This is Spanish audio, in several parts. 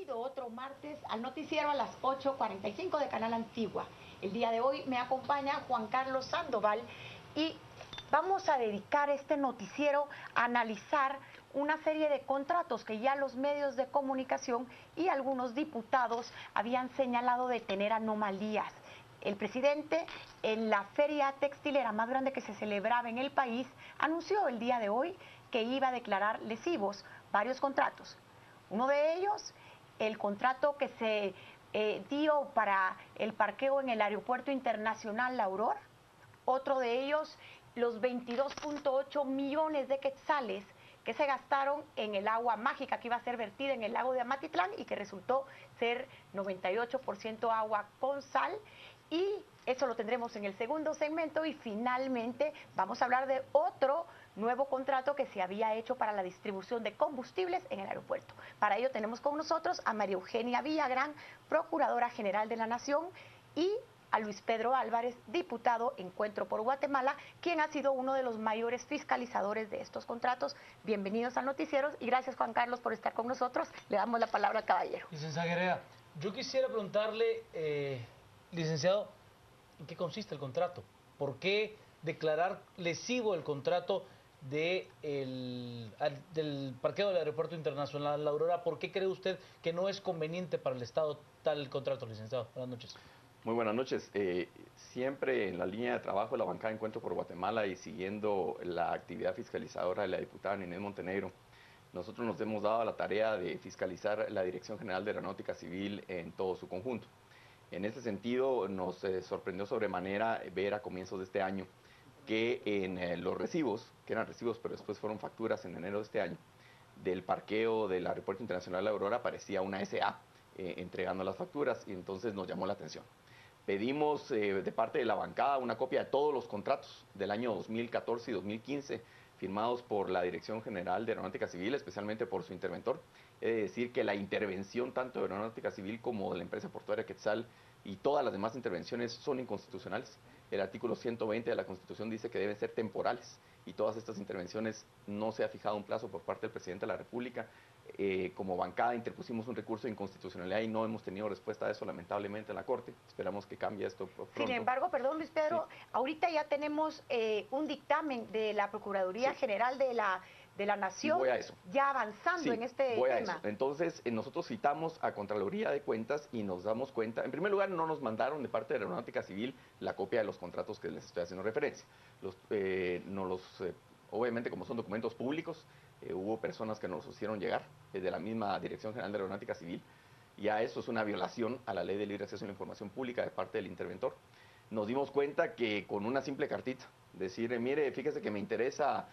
Bienvenido otro martes al noticiero a las 8:45 de Canal Antigua. El día de hoy me acompaña Juan Carlos Sandoval y vamos a dedicar este noticiero a analizar una serie de contratos que ya los medios de comunicación y algunos diputados habían señalado de tener anomalías. El presidente, en la feria textilera más grande que se celebraba en el país, anunció el día de hoy que iba a declarar lesivos varios contratos. Uno de ellos, el contrato que se dio para el parqueo en el Aeropuerto Internacional La Aurora. Otro de ellos, los 22.8 millones de quetzales que se gastaron en el agua mágica que iba a ser vertida en el lago de Amatitlán y que resultó ser 98% agua con sal. Y eso lo tendremos en el segundo segmento. Y finalmente vamos a hablar de otro nuevo contrato que se había hecho para la distribución de combustibles en el aeropuerto. Para ello tenemos con nosotros a María Eugenia Villagrán, Procuradora General de la Nación, y a Luis Pedro Álvarez, diputado Encuentro por Guatemala, quien ha sido uno de los mayores fiscalizadores de estos contratos. Bienvenidos al noticiero y gracias, Juan Carlos, por estar con nosotros. Le damos la palabra al caballero. Licenciada Guerrea, yo quisiera preguntarle, licenciado, ¿en qué consiste el contrato? ¿Por qué declarar lesivo el contrato del parqueo del Aeropuerto Internacional La Aurora? ¿Por qué cree usted que no es conveniente para el Estado tal contrato, licenciado? Buenas noches. Muy buenas noches. Siempre en la línea de trabajo de la bancada Encuentro por Guatemala y siguiendo la actividad fiscalizadora de la diputada Ninés Montenegro, nosotros nos hemos dado la tarea de fiscalizar la Dirección General de Aeronáutica Civil en todo su conjunto. En ese sentido, nos sorprendió sobremanera ver a comienzos de este año que en los recibos, que eran recibos pero después fueron facturas en enero de este año, del parqueo del Aeropuerto Internacional La Aurora aparecía una SA entregando las facturas y entonces nos llamó la atención. Pedimos de parte de la bancada una copia de todos los contratos del año 2014 y 2015 firmados por la Dirección General de Aeronáutica Civil, especialmente por su interventor. He de decir que la intervención tanto de Aeronáutica Civil como de la empresa portuaria Quetzal y todas las demás intervenciones son inconstitucionales. El artículo 120 de la Constitución dice que deben ser temporales y todas estas intervenciones no se ha fijado un plazo por parte del presidente de la República. Como bancada interpusimos un recurso de inconstitucionalidad y no hemos tenido respuesta a eso lamentablemente en la Corte. Esperamos que cambie esto pronto. Sin embargo, perdón Luis Pedro, sí, ahorita ya tenemos un dictamen de la Procuraduría General de la Nación, voy a eso, ya avanzando en este voy tema. A eso. Entonces, nosotros citamos a Contraloría de Cuentas y nos damos cuenta, en primer lugar, no nos mandaron de parte de la Aeronáutica Civil la copia de los contratos que les estoy haciendo referencia. Obviamente, como son documentos públicos, hubo personas que nos los hicieron llegar de la misma Dirección General de Aeronáutica Civil. Ya eso es una violación a la Ley de Libre Acceso a la Información Pública de parte del interventor. Nos dimos cuenta que con una simple cartita, decir, mire, fíjese que me interesa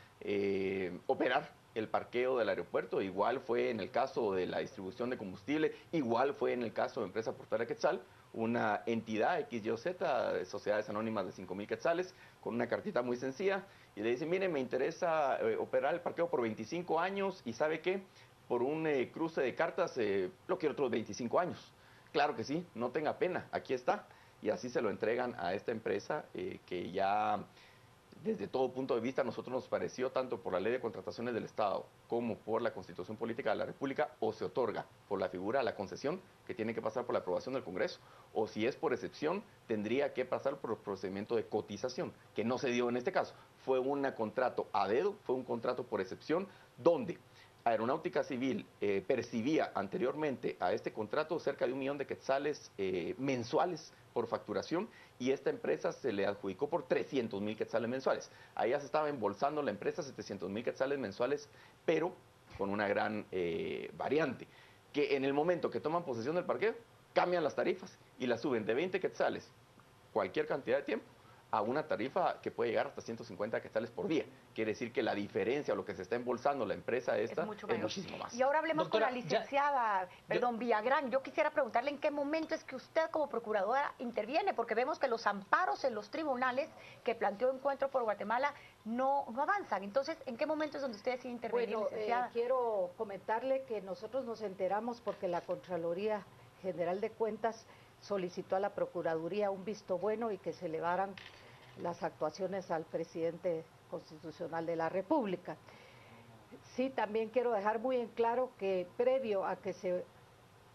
operar el parqueo del aeropuerto, igual fue en el caso de la distribución de combustible, igual fue en el caso de Empresa Portuaria Quetzal, una entidad XYZ, sociedades anónimas de 5,000 quetzales, con una cartita muy sencilla, y le dice, mire, me interesa operar el parqueo por 25 años, y ¿sabe qué? Por un cruce de cartas, lo quiero otros 25 años. Claro que sí, no tenga pena, aquí está. Y así se lo entregan a esta empresa que ya desde todo punto de vista a nosotros nos pareció, tanto por la Ley de Contrataciones del Estado como por la Constitución Política de la República, o se otorga por la figura de la concesión, que tiene que pasar por la aprobación del Congreso, o si es por excepción, tendría que pasar por el procedimiento de cotización, que no se dio en este caso. Fue un contrato a dedo, fue un contrato por excepción, donde Aeronáutica Civil percibía anteriormente a este contrato cerca de 1 millón de quetzales mensuales por facturación, y esta empresa se le adjudicó por 300,000 quetzales mensuales. Ahí ya se estaba embolsando la empresa 700,000 quetzales mensuales, pero con una gran variante, que en el momento que toman posesión del parqueo, cambian las tarifas y las suben de 20 quetzales cualquier cantidad de tiempo a una tarifa que puede llegar hasta 150 quetzales por día. Quiere decir que la diferencia o lo que se está embolsando la empresa esta es muchísimo más. Y ahora hablemos con la licenciada, Villagrán. Yo quisiera preguntarle en qué momento es que usted como procuradora interviene, porque vemos que los amparos en los tribunales que planteó Encuentro por Guatemala no avanzan. Entonces, ¿en qué momento es donde usted decide intervenir, licenciada? Quiero comentarle que nosotros nos enteramos porque la Contraloría General de Cuentas solicitó a la Procuraduría un visto bueno y que se elevaran las actuaciones al presidente constitucional de la República. Sí, también quiero dejar muy en claro que previo a que se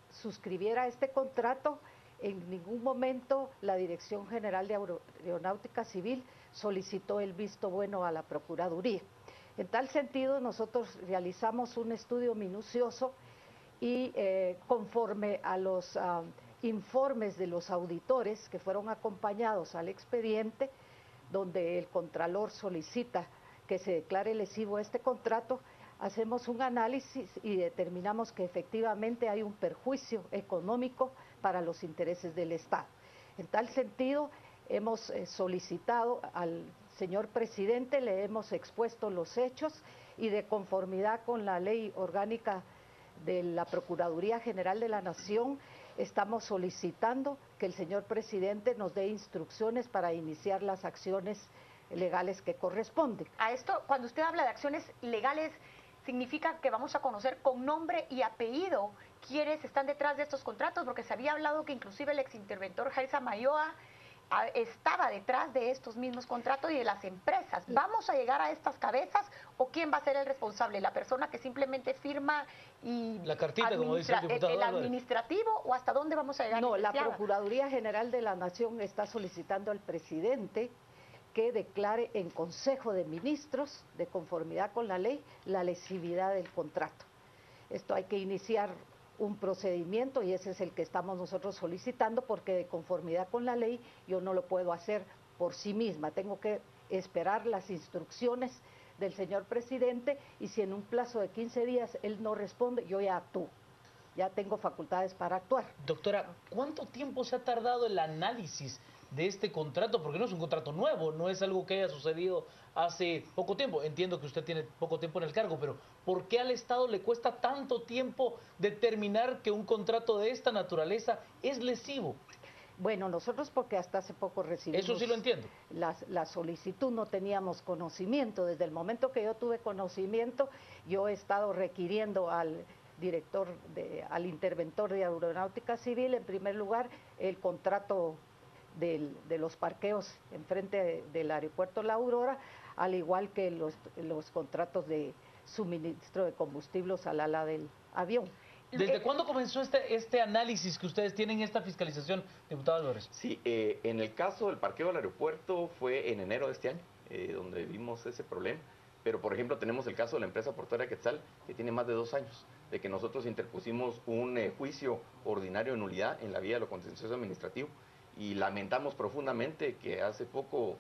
suscribiera este contrato, en ningún momento la Dirección General de Aeronáutica Civil solicitó el visto bueno a la Procuraduría. En tal sentido, nosotros realizamos un estudio minucioso y conforme a los informes de los auditores que fueron acompañados al expediente, donde el Contralor solicita que se declare lesivo este contrato, hacemos un análisis y determinamos que efectivamente hay un perjuicio económico para los intereses del Estado. En tal sentido, hemos solicitado al señor presidente, le hemos expuesto los hechos y de conformidad con la ley orgánica de la Procuraduría General de la Nación, estamos solicitando que el señor presidente nos dé instrucciones para iniciar las acciones legales que corresponden. A esto, cuando usted habla de acciones legales, significa que vamos a conocer con nombre y apellido quiénes están detrás de estos contratos, porque se había hablado que inclusive el exinterventor Jaisa Mayoa estaba detrás de estos mismos contratos y de las empresas. ¿Vamos a llegar a estas cabezas o quién va a ser el responsable? ¿La persona que simplemente firma y la cartita, como dice el diputado el administrativo, o hasta dónde vamos a llegar? No, la Procuraduría General de la Nación está solicitando al presidente que declare en Consejo de Ministros, de conformidad con la ley, la lesividad del contrato. Esto hay que iniciar un procedimiento y ese es el que estamos nosotros solicitando, porque de conformidad con la ley yo no lo puedo hacer por sí misma, tengo que esperar las instrucciones del señor presidente y si en un plazo de 15 días él no responde, yo ya actúo, ya tengo facultades para actuar. Doctora, ¿cuánto tiempo se ha tardado el análisis de este contrato? Porque no es un contrato nuevo, no es algo que haya sucedido hace poco tiempo. Entiendo que usted tiene poco tiempo en el cargo, pero ¿por qué al Estado le cuesta tanto tiempo determinar que un contrato de esta naturaleza es lesivo? Bueno, nosotros porque hasta hace poco recibimos... Eso sí lo entiendo. La solicitud, no teníamos conocimiento. Desde el momento que yo tuve conocimiento, yo he estado requiriendo al al interventor de Aeronáutica Civil, en primer lugar, el contrato de los parqueos enfrente del aeropuerto La Aurora, al igual que los contratos de suministro de combustibles al ala del avión. ¿Desde cuándo comenzó este análisis que ustedes tienen, esta fiscalización, diputado Álvarez? Sí, en el caso del parqueo del aeropuerto fue en enero de este año, donde vimos ese problema. Pero, por ejemplo, tenemos el caso de la empresa portuaria Quetzal, que tiene más de 2 años, de que nosotros interpusimos un juicio ordinario de nulidad en la vía de lo contencioso administrativo. Y lamentamos profundamente que hace poco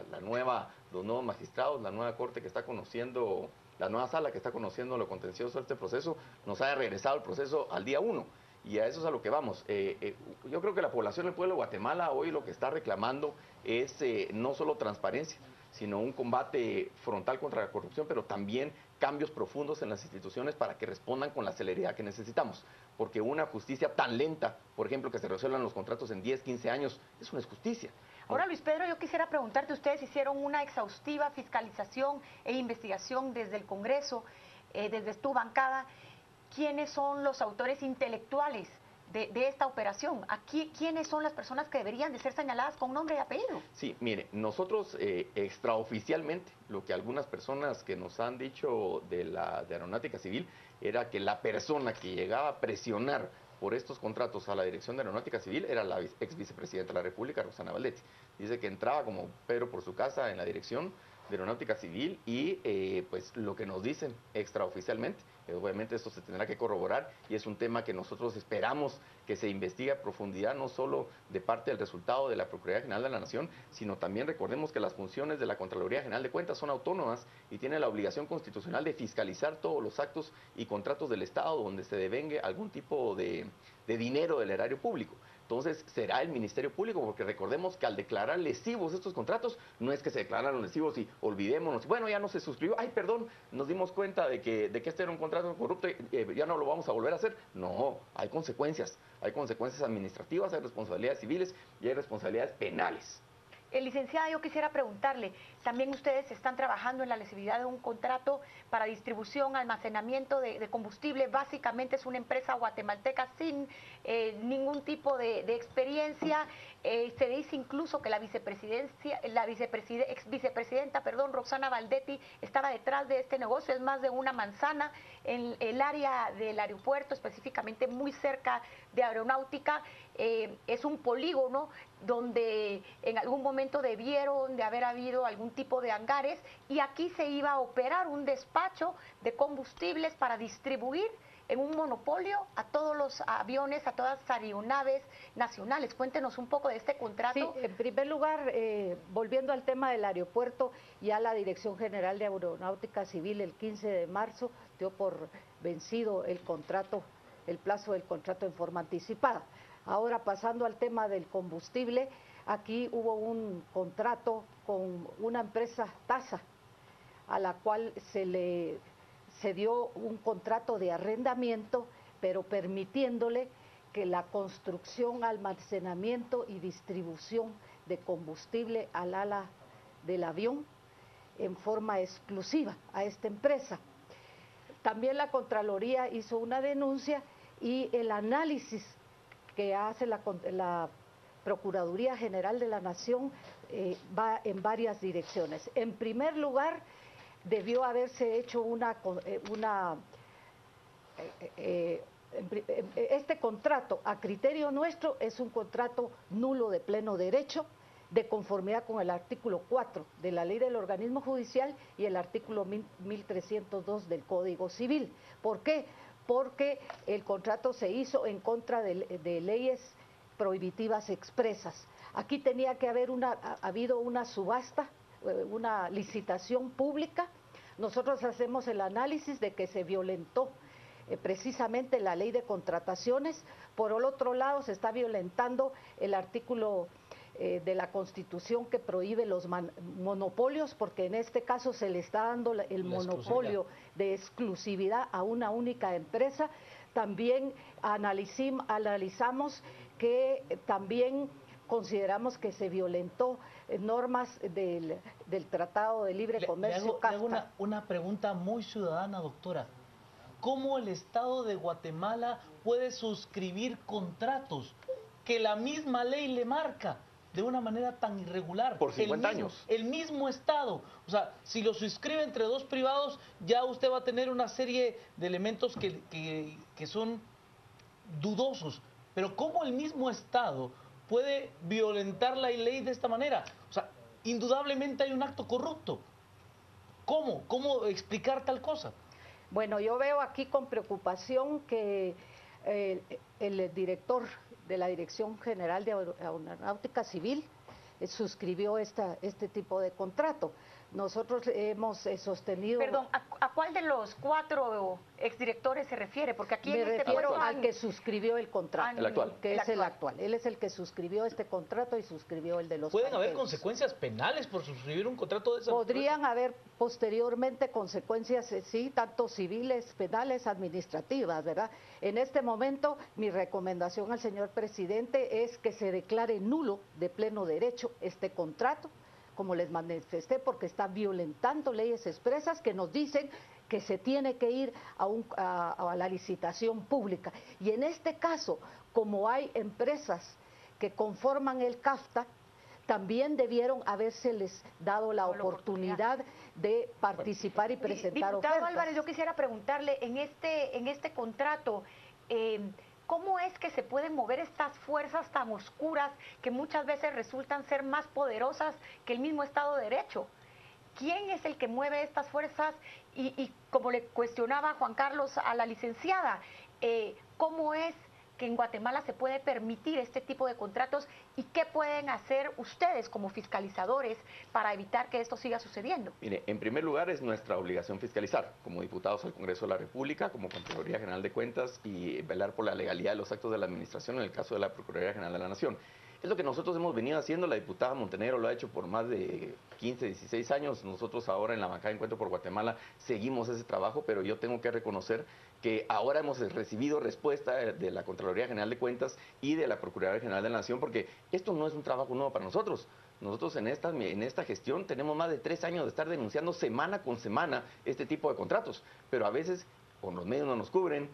los nuevos magistrados, la nueva corte que está conociendo, la nueva sala que está conociendo lo contencioso de este proceso, nos haya regresado el proceso al día 1. Y a eso es a lo que vamos. Yo creo que la población del pueblo de Guatemala hoy lo que está reclamando es no solo transparencia, sino un combate frontal contra la corrupción, pero también cambios profundos en las instituciones para que respondan con la celeridad que necesitamos. Porque una justicia tan lenta, por ejemplo, que se resuelvan los contratos en 10, 15 años, es una injusticia. Ahora, Luis Pedro, yo quisiera preguntarte, ustedes hicieron una exhaustiva fiscalización e investigación desde el Congreso, desde tu bancada. ¿Quiénes son los autores intelectuales de esta operación? Aquí, ¿quiénes son las personas que deberían de ser señaladas con nombre y apellido? Sí, mire, nosotros extraoficialmente, lo que algunas personas que nos han dicho de Aeronáutica Civil era que la persona que llegaba a presionar por estos contratos a la Dirección de Aeronáutica Civil era la ex vicepresidenta de la República, Roxana Valdetti. Dice que entraba como Pedro por su casa en la Dirección de Aeronáutica Civil y pues lo que nos dicen extraoficialmente, obviamente esto se tendrá que corroborar y es un tema que nosotros esperamos que se investigue a profundidad, no solo de parte del resultado de la Procuraduría General de la Nación, sino también recordemos que las funciones de la Contraloría General de Cuentas son autónomas y tiene la obligación constitucional de fiscalizar todos los actos y contratos del Estado donde se devengue algún tipo de dinero del erario público. Entonces será el Ministerio Público, porque recordemos que al declarar lesivos estos contratos, no es que se declararon lesivos y olvidémonos, bueno, ya no se suscribió, ay, perdón, nos dimos cuenta de que este era un contrato corrupto y ya no lo vamos a volver a hacer. No, hay consecuencias administrativas, hay responsabilidades civiles y hay responsabilidades penales. Licenciada, yo quisiera preguntarle, también ustedes están trabajando en la lesividad de un contrato para distribución, almacenamiento de combustible. Básicamente es una empresa guatemalteca sin ningún tipo de experiencia. Se dice incluso que la ex vicepresidenta, perdón, Roxana Valdetti, estaba detrás de este negocio. Es más de una manzana en el área del aeropuerto, específicamente muy cerca de Aeronáutica. Es un polígono donde en algún momento debieron de haber habido algún tipo de hangares, y aquí se iba a operar un despacho de combustibles para distribuir en un monopolio a todos los aviones, a todas las aeronaves nacionales. Cuéntenos un poco de este contrato. Sí, en primer lugar, volviendo al tema del aeropuerto, ya la Dirección General de Aeronáutica Civil el 15 de marzo dio por vencido el contrato, el plazo del contrato en forma anticipada. Ahora, pasando al tema del combustible, aquí hubo un contrato con una empresa TASA, a la cual se dio un contrato de arrendamiento, pero permitiéndole que la construcción, almacenamiento y distribución de combustible al ala del avión en forma exclusiva a esta empresa. También la Contraloría hizo una denuncia y el análisis que hace la Procuraduría General de la Nación va en varias direcciones. En primer lugar, debió haberse hecho este contrato, a criterio nuestro, es un contrato nulo de pleno derecho, de conformidad con el artículo 4 de la Ley del Organismo Judicial y el artículo 1302 del Código Civil. ¿Por qué? Porque el contrato se hizo en contra de leyes prohibitivas expresas. Aquí tenía que haber habido una subasta, una licitación pública. Nosotros hacemos el análisis de que se violentó precisamente la ley de contrataciones. Por el otro lado, se está violentando el artículo de la Constitución que prohíbe los monopolios, porque en este caso se le está dando el monopolio de exclusividad a una única empresa. También analizamos que también consideramos que se violentó normas del Tratado de Libre Comercio. Le hago una pregunta muy ciudadana, doctora. ¿Cómo el Estado de Guatemala puede suscribir contratos que la misma ley le marca de una manera tan irregular? Por 50 años. El mismo Estado. O sea, si lo suscribe entre dos privados, ya usted va a tener una serie de elementos que son dudosos. Pero ¿cómo el mismo Estado puede violentar la ley de esta manera? O sea, indudablemente hay un acto corrupto. ¿Cómo? ¿Cómo explicar tal cosa? Bueno, yo veo aquí con preocupación que el director de la Dirección General de Aeronáutica Civil suscribió este tipo de contrato. Nosotros hemos sostenido... Perdón, ¿a cuál de los 4 exdirectores se refiere? Porque aquí me en este refiero foro al que suscribió el contrato. El actual. Que es el actual. Él es el que suscribió este contrato y suscribió el de los ¿Pueden haber carteles. consecuencias penales por suscribir un contrato de esa? Podrían haber posteriormente consecuencias, sí, tanto civiles, penales, administrativas, ¿verdad? En este momento, mi recomendación al señor presidente es que se declare nulo de pleno derecho este contrato, como les manifesté, porque está violentando leyes expresas que nos dicen que se tiene que ir a la licitación pública. Y en este caso, como hay empresas que conforman el CAFTA, también debieron habérseles dado la oportunidad de participar y presentar Diputado ofertas. Álvarez, yo quisiera preguntarle, en este contrato, ¿cómo es que se pueden mover estas fuerzas tan oscuras que muchas veces resultan ser más poderosas que el mismo Estado de Derecho? ¿Quién es el que mueve estas fuerzas? Y como le cuestionaba Juan Carlos a la licenciada, ¿cómo es que en Guatemala se puede permitir este tipo de contratos y qué pueden hacer ustedes como fiscalizadores para evitar que esto siga sucediendo? Mire, en primer lugar es nuestra obligación fiscalizar, como diputados al Congreso de la República, como Contraloría General de Cuentas, y velar por la legalidad de los actos de la Administración en el caso de la Procuraduría General de la Nación. Es lo que nosotros hemos venido haciendo, la diputada Montenegro lo ha hecho por más de 15, 16 años, nosotros ahora en la bancada de Encuentro por Guatemala seguimos ese trabajo, pero yo tengo que reconocer que ahora hemos recibido respuesta de la Contraloría General de Cuentas y de la Procuraduría General de la Nación, porque esto no es un trabajo nuevo para nosotros. Nosotros en esta gestión tenemos más de 3 años de estar denunciando semana con semana este tipo de contratos, pero a veces o los medios no nos cubren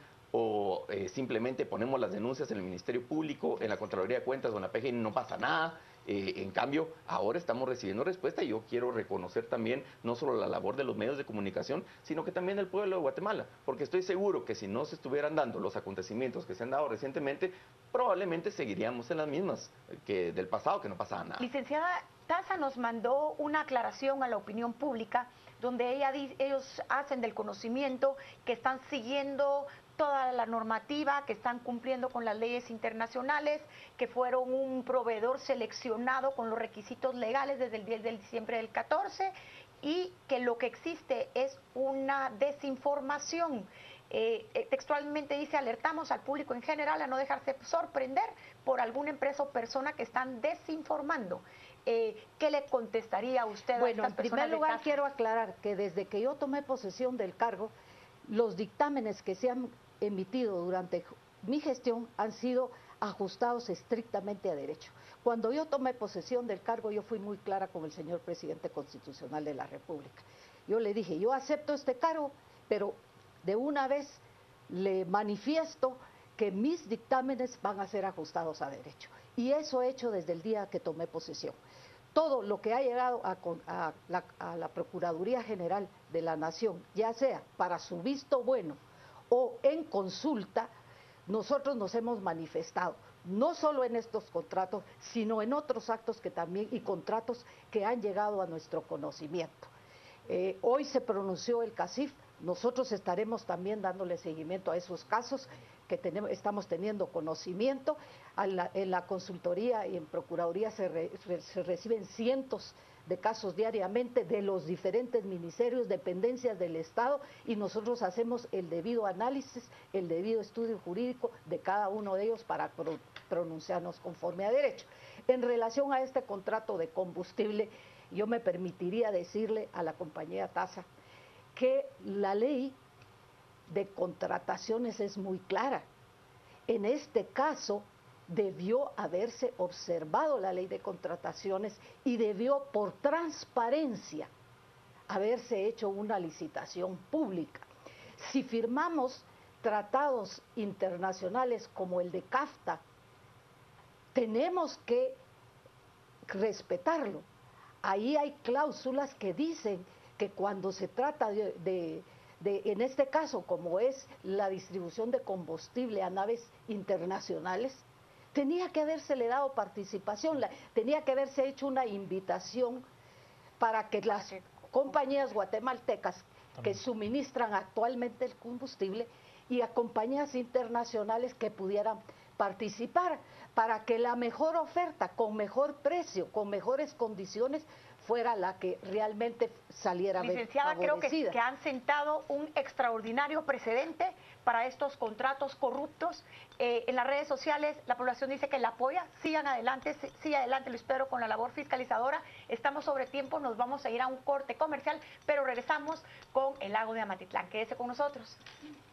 o simplemente ponemos las denuncias en el Ministerio Público, en la Contraloría de Cuentas o en la PGN y no pasa nada. En cambio, ahora estamos recibiendo respuesta y yo quiero reconocer también no solo la labor de los medios de comunicación, sino que también del pueblo de Guatemala, porque estoy seguro que si no se estuvieran dando los acontecimientos que se han dado recientemente, probablemente seguiríamos en las mismas que del pasado, que no pasaba nada. Licenciada Taza nos mandó una aclaración a la opinión pública donde ellos hacen del conocimiento que están siguiendo toda la normativa, que están cumpliendo con las leyes internacionales, que fueron un proveedor seleccionado con los requisitos legales desde el 10 de diciembre del 14 y que lo que existe es una desinformación. Textualmente dice, alertamos al público en general a no dejarse sorprender por alguna empresa o persona que están desinformando. ¿Qué le contestaría usted a estas personas? Bueno, en primer lugar quiero aclarar que desde que yo tomé posesión del cargo, los dictámenes que se han emitido durante mi gestión han sido ajustados estrictamente a derecho. Cuando yo tomé posesión del cargo, yo fui muy clara con el señor presidente constitucional de la República. Yo le dije, yo acepto este cargo, pero de una vez le manifiesto que mis dictámenes van a ser ajustados a derecho. Y eso he hecho desde el día que tomé posesión. Todo lo que ha llegado a la Procuraduría General de la Nación, ya sea para su visto bueno o en consulta, nosotros nos hemos manifestado, no solo en estos contratos, sino en otros actos que también y contratos que han llegado a nuestro conocimiento. Hoy se pronunció el CACIF, nosotros estaremos también dándole seguimiento a esos casos que estamos teniendo conocimiento. En la consultoría y en Procuraduría se reciben cientos de casos diariamente de los diferentes ministerios, dependencias del Estado, y nosotros hacemos el debido análisis, el debido estudio jurídico de cada uno de ellos para pronunciarnos conforme a derecho. En relación a este contrato de combustible, yo me permitiría decirle a la compañía Taza que la ley de contrataciones es muy clara. En este caso, debió haberse observado la ley de contrataciones y debió, por transparencia, haberse hecho una licitación pública. Si firmamos tratados internacionales como el de CAFTA, tenemos que respetarlo. Ahí hay cláusulas que dicen que cuando se trata en este caso, como es la distribución de combustible a naves internacionales, tenía que habérsele dado participación, tenía que haberse hecho una invitación para que las compañías guatemaltecas que suministran actualmente el combustible y a compañías internacionales que pudieran participar para que la mejor oferta, con mejor precio, con mejores condiciones, fuera la que realmente saliera Licenciada, creo que han sentado un extraordinario precedente para estos contratos corruptos. En las redes sociales la población dice que la apoya. Sigan adelante, sigue adelante Luis Pedro con la labor fiscalizadora. Estamos sobre tiempo, nos vamos a ir a un corte comercial, pero regresamos con el lago de Amatitlán. Quédese con nosotros.